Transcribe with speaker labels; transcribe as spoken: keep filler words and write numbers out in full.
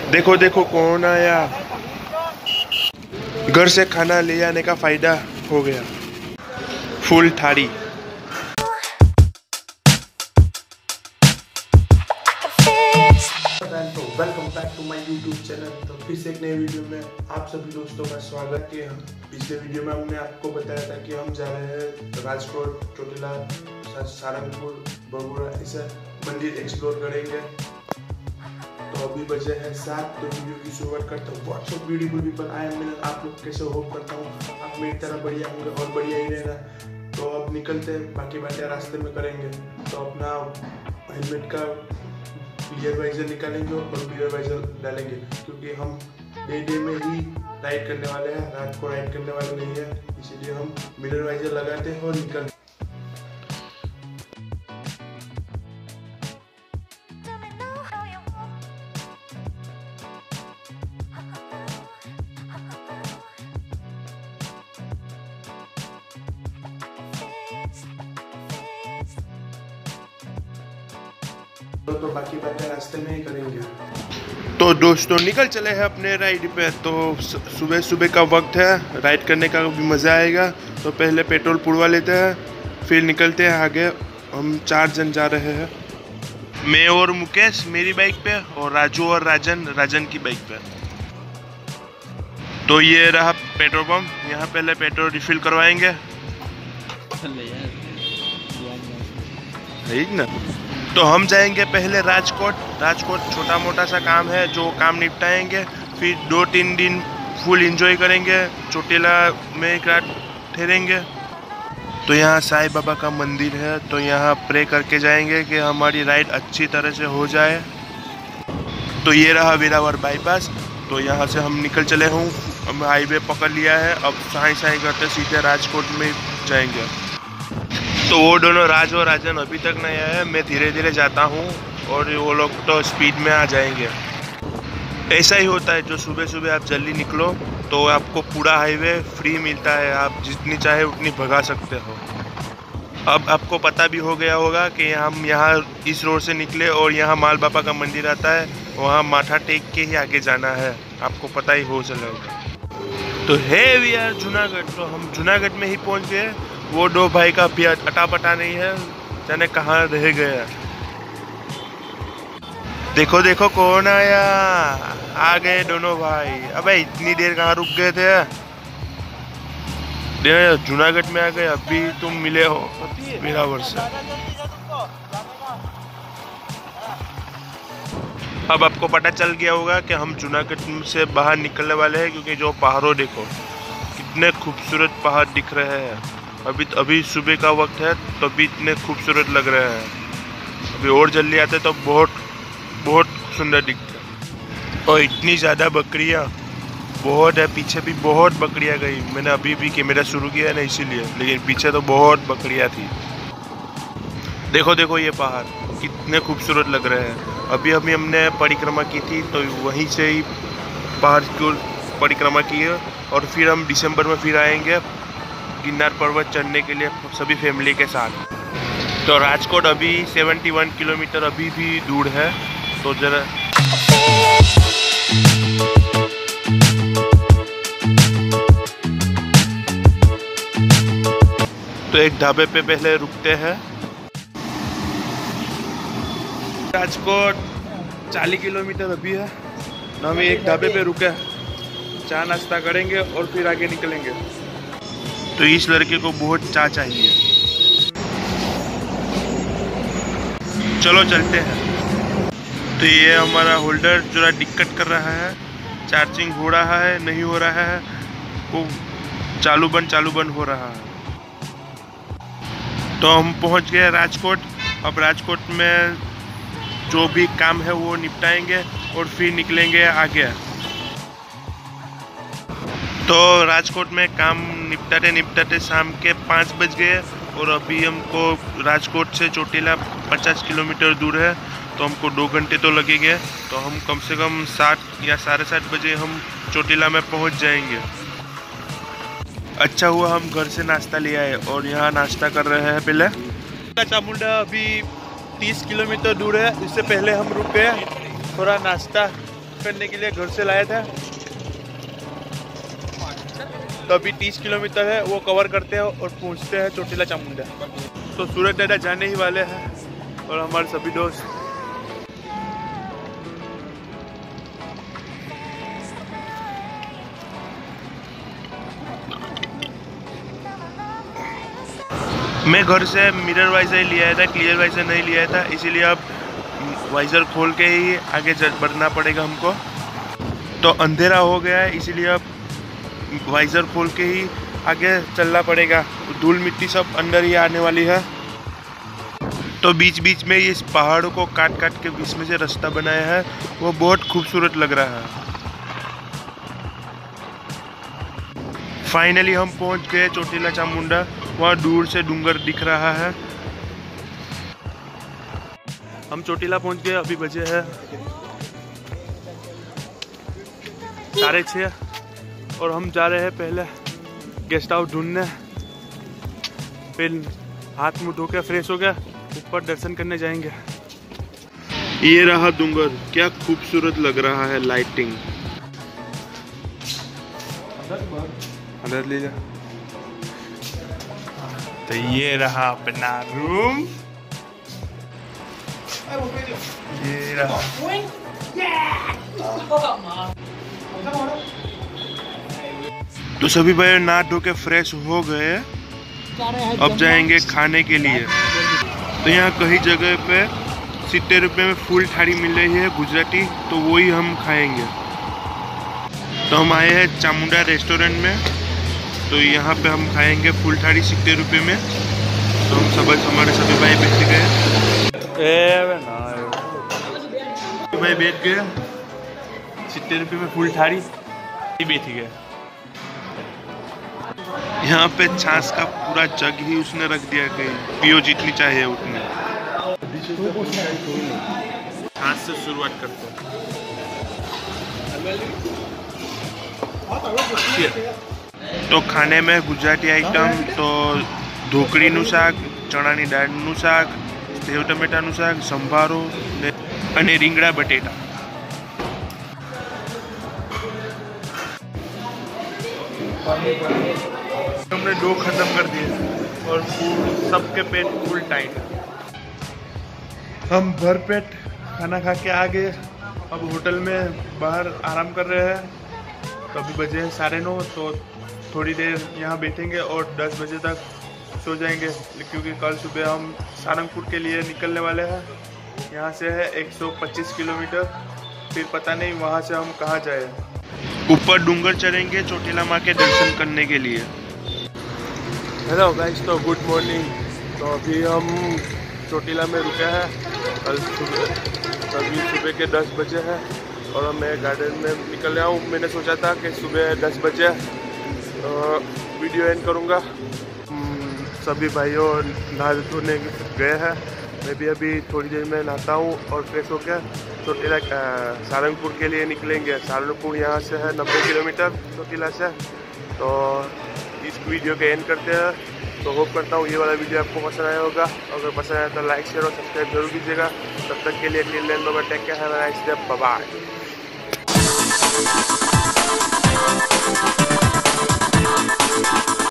Speaker 1: देखो देखो कौन आया। घर से खाना ले आने का फायदा हो गया। Full thali. Welcome back to my YouTube channel. तो फिर से एक नए वीडियो में आप सभी दोस्तों का स्वागत है। पिछले वीडियो में हमने आपको बताया था कि हम जा रहे हैं राजकोट, चोटीला, सारंगपुर, बगुड़ा, ऐसे मंदिर एक्सप्लोर करेंगे। तो अभी बजे हैं सात। तो वीडियो की शुरुआत करता हूँ। What's up beautiful people, I am Milan. आप लोग कैसे होप करता हूँ आप मेरी तरह बढ़िया होंगे और बढ़िया ही रहना। तो अब निकलते हैं, बाकी बातें रास्ते में करेंगे। तो अपना हेलमेट का रियर वाइजर निकालेंगे और रियर वाइजर डालेंगे, क्योंकि हम डे डे में ही राइड करने वाले हैं, रात को राइड करने वाले नहीं है। इसीलिए हम मिरर वाइजर लगाते हैं और निकलते हैं। तो बाकी बातें रास्ते में ही करेंगे। तो दोस्तों निकल चले हैं अपने राइड पे। तो सुबह सुबह का वक्त है, राइड करने का भी मज़ा आएगा। तो पहले पेट्रोल पुड़वा लेते हैं, फिर निकलते हैं आगे। हम चार जन जा रहे हैं, मैं और मुकेश मेरी बाइक पे, और राजू और राजन राजन की बाइक पे। तो ये रहा पेट्रोल पंप, यहाँ पहले पेट्रोल रिफिल करवाएंगे। ठीक ना। तो हम जाएंगे पहले राजकोट। राजकोट छोटा मोटा सा काम है जो काम निपटाएंगे, फिर दो तीन दिन फुल एंजॉय करेंगे। चोटीला में एक रात ठहरेंगे। तो यहाँ साईं बाबा का मंदिर है, तो यहाँ प्रे करके जाएंगे कि हमारी राइड अच्छी तरह से हो जाए। तो ये रहा वेरावल बाईपास। तो यहाँ से हम निकल चले हूँ, हम हाईवे पकड़ लिया है। अब साई साई करते सीधे राजकोट में जाएंगे। तो वो दोनों राज और राजन अभी तक नहीं आए, मैं धीरे धीरे जाता हूँ और वो लोग तो स्पीड में आ जाएंगे। ऐसा ही होता है, जो सुबह सुबह आप जल्दी निकलो तो आपको पूरा हाईवे फ्री मिलता है, आप जितनी चाहे उतनी भगा सकते हो। अब आपको पता भी हो गया होगा कि हम यहाँ इस रोड से निकले और यहाँ माल बाबा का मंदिर आता है, वहाँ माथा टेक के ही आगे जाना है, आपको पता ही हो चलेगा। तो है वी आर जूनागढ़। तो हम जूनागढ़ में ही पहुँच गए। वो दो भाई का भी अटा पटा नहीं है, जाने कहाँ रह गया। देखो देखो कौन आया, आ गए दोनों भाई। अबे इतनी देर कहाँ रुक गए थे, जूनागढ़ में आ गए, अभी तुम मिले हो वेरावल से। अब आपको पता चल गया होगा कि हम जूनागढ़ से बाहर निकलने वाले हैं, क्योंकि जो पहाड़ों देखो कितने खूबसूरत पहाड़ दिख रहे हैं। अभी अभी सुबह का वक्त है तो अभी इतने खूबसूरत लग रहे हैं। अभी और जल्दी आते तो बहुत बहुत सुंदर दिखते। और इतनी ज़्यादा बकरियाँ बहुत है, पीछे भी बहुत बकरियाँ गई। मैंने अभी भी कैमरा शुरू किया है ना इसीलिए, लेकिन पीछे तो बहुत बकरियाँ थी। देखो देखो ये पहाड़ कितने खूबसूरत लग रहे हैं। अभी अभी हमने परिक्रमा की थी, तो वहीं से ही पहाड़ की परिक्रमा की है। और फिर हम दिसंबर में फिर आएंगे गिरनार पर्वत चढ़ने के लिए सभी फैमिली के साथ। तो राजकोट अभी इकहत्तर किलोमीटर अभी भी दूर है। तो जरा तो एक ढाबे पे पहले रुकते हैं। राजकोट चालीस किलोमीटर अभी है, तो हम एक ढाबे पे रुके, चाय नाश्ता करेंगे और फिर आगे निकलेंगे। तो इस लड़के को बहुत चाय चाहिए। चलो चलते हैं। तो ये हमारा होल्डर जरा दिक्कत कर रहा है, चार्जिंग हो रहा है नहीं हो रहा है, वो चालू बंद चालू बंद हो रहा है। तो हम पहुंच गए राजकोट। अब राजकोट में जो भी काम है वो निपटाएंगे और फिर निकलेंगे आगे। तो राजकोट में काम निपटाते निपटाते शाम के पाँच बज गए, और अभी हमको राजकोट से चोटीला पचास किलोमीटर दूर है, तो हमको दो घंटे तो लगेंगे। तो हम कम से कम सात या साढ़े सात बजे हम चोटीला में पहुंच जाएंगे। अच्छा हुआ हम घर से नाश्ता ले आए और यहाँ नाश्ता कर रहे हैं। पहले चामुंडा अभी तीस किलोमीटर दूर है, इससे पहले हम रुके थोड़ा नाश्ता
Speaker 2: करने के लिए घर से लाए थे, तो अभी तीस किलोमीटर है वो कवर करते हैं और पहुंचते हैं चोटीला चामुंडा। तो सूरज दादा जाने ही वाले हैं और हमारे सभी दोस्त।
Speaker 1: मैं घर से मिरर वाइजर लिया था, क्लियर वाइजर नहीं लिया था, इसीलिए अब वाइजर खोल के ही आगे बढ़ना पड़ेगा हमको। तो अंधेरा हो गया है, इसीलिए अब वाइजर खोल के ही आगे चलना पड़ेगा। धूल मिट्टी सब अंदर ही आने वाली है। तो बीच बीच में इस पहाड़ों को काट काट के बीच में से रास्ता बनाया है, वो बहुत खूबसूरत लग रहा है। फाइनली हम पहुंच गए चोटीला चामुंडा। वहाँ दूर से डूंगर दिख रहा है।
Speaker 2: हम चोटीला पहुंच गए। अभी बजे है साढ़े छः और हम जा रहे हैं पहले गेस्ट हाउस ढूंढने, फिर हाथ मुंह धो के फ्रेश हो गया ऊपर दर्शन करने जाएंगे।
Speaker 1: ये रहा डूंगर, क्या खूबसूरत लग रहा है लाइटिंग।
Speaker 2: अंदर ले जा।
Speaker 1: तो ये रहा अपना रूम, ये रहा। तो सभी भाई नहा धो के फ्रेश हो गए, अब जाएंगे खाने के लिए। तो यहाँ कई जगह पे सित्तर रुपये में फुल थाली मिल रही है गुजराती, तो वही हम खाएंगे। तो हम आए हैं चामुंडा रेस्टोरेंट में, तो यहाँ पे हम खाएंगे फुल थाली सित्तर रुपये में। तो हम सब हमारे सभी भाई बैठ गए,
Speaker 2: भाई बैठ गए सित्तर रुपये में फुल थाली बैठ गए।
Speaker 1: यहाँ पे छाछ का पूरा जग ही उसने रख दिया कि पियो जितनी चाहिए उतनी। छाछ से शुरुआत करते हैं। तो खाने में गुजराती आइटम तो ढोकळीનું શાક, ચણાની દાળનું શાક, સેવ ટમેટાનું શાક, સંભારો અને રીંગણા બટેટા। हमने दो खत्म कर दिए और सबके पेट फुल टाइट। हम भर पेट खाना खा के आ गए। अब होटल में बाहर आराम कर रहे हैं। तो अभी बजे हैं साढ़े नौ, तो थोड़ी देर यहाँ बैठेंगे और दस बजे तक सो जाएंगे, क्योंकि कल सुबह हम सारंगपुर के लिए निकलने वाले हैं। यहाँ से है एक सौ पच्चीस किलोमीटर, फिर पता नहीं वहाँ से हम कहाँ जाए। ऊपर डूंगर चढ़ेंगे चोटीला माँ के दर्शन करने के लिए।
Speaker 2: हेलो गाइस, तो गुड मॉर्निंग। तो अभी हम चोटीला में रुके हैं। कल सुबह अभी सुबह के दस बजे हैं और मैं गार्डन में निकल रहा हूँ। मैंने सोचा था कि सुबह दस बजे तो वीडियो एंड करूँगा। सभी भाइयों नहा धोने गए हैं, मैं भी अभी थोड़ी देर में नहाता हूँ और फ्रेश होकर चोटीला सारंगपुर के लिए निकलेंगे। सारंगपुर यहाँ से है नब्बे किलोमीटर चोटीला से। तो इस वीडियो के एंड करते हैं। तो होप करता हूँ ये वाला वीडियो आपको पसंद आया होगा। अगर पसंद आया तो लाइक शेयर और सब्सक्राइब जरूर कीजिएगा। तब तक के लिए till then bye, take care, have a nice day, bye bye.